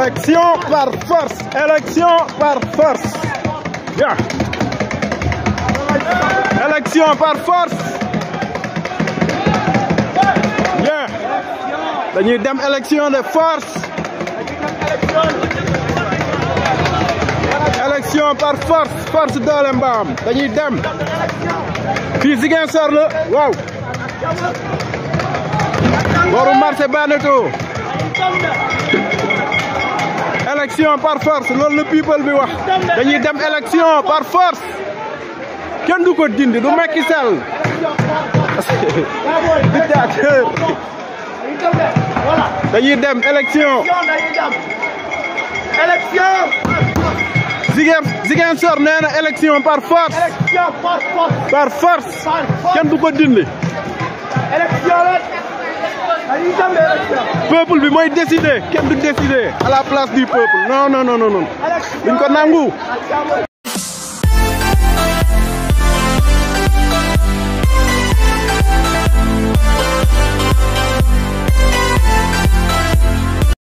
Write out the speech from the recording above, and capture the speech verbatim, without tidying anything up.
Élection par force. Élection par force. Bien. Élection par force. Bien. Dañuy dem élection de force. Élection par force. Force doole mbaam. Dañuy dem. Fii Ziguinchor la waaw. Boru marché Baneto. Élection par force loolu la people bi wax dañuy dem élection par force kenn du ko dindi du Macky Sall dictateur dañuy dem élection élection Ziguinchor nee na élection par force par force kenn du ko dindi peuple bi mooy décider kenn du décider à la place du peuple non non non non duñ ko nangu